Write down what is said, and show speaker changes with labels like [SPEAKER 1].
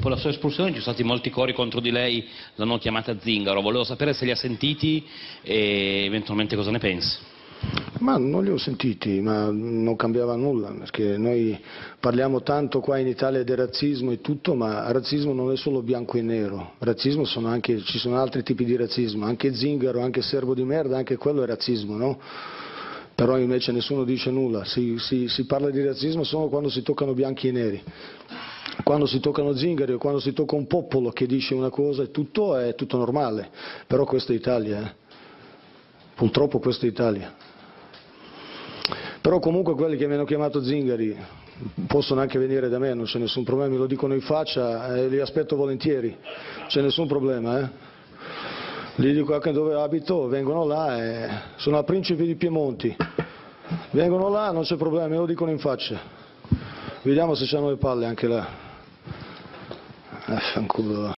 [SPEAKER 1] dopo la sua espulsione ci sono stati molti cori contro di lei, l'hanno chiamata zingaro, volevo sapere se li ha sentiti e eventualmente cosa ne pensi.
[SPEAKER 2] Ma non li ho sentiti, ma non cambiava nulla, perché noi parliamo tanto qua in Italia di razzismo e tutto, ma razzismo non è solo bianco e nero, razzismo ci sono altri tipi di razzismo, anche zingaro, anche servo di merda, anche quello è razzismo, no? Però invece nessuno dice nulla, si parla di razzismo solo quando si toccano bianchi e neri. Quando si toccano zingari o quando si tocca un popolo che dice una cosa è tutto normale, però questa è Italia, purtroppo questa è Italia. Però comunque quelli che mi hanno chiamato zingari possono anche venire da me, non c'è nessun problema, me lo dicono in faccia e li aspetto volentieri, non c'è nessun problema. Gli dico anche dove abito, vengono là, sono a Principe di Piemonte, vengono là, non c'è problema, me lo dicono in faccia, vediamo se c'hanno le palle anche là. Affanculo.